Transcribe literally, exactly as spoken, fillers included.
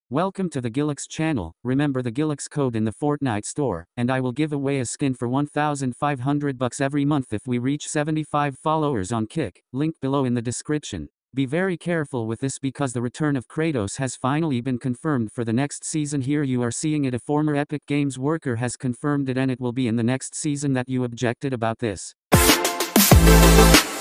Welcome to the Gilix channel. Remember the Gilix code in the Fortnite store, and I will give away a skin for one thousand five hundred bucks every month if we reach seventy-five followers on Kick, link below in the description. Be very careful with this because the return of Kratos has finally been confirmed for the next season. Here you are seeing it, a former Epic Games worker has confirmed it, and it will be in the next season that you objected about this.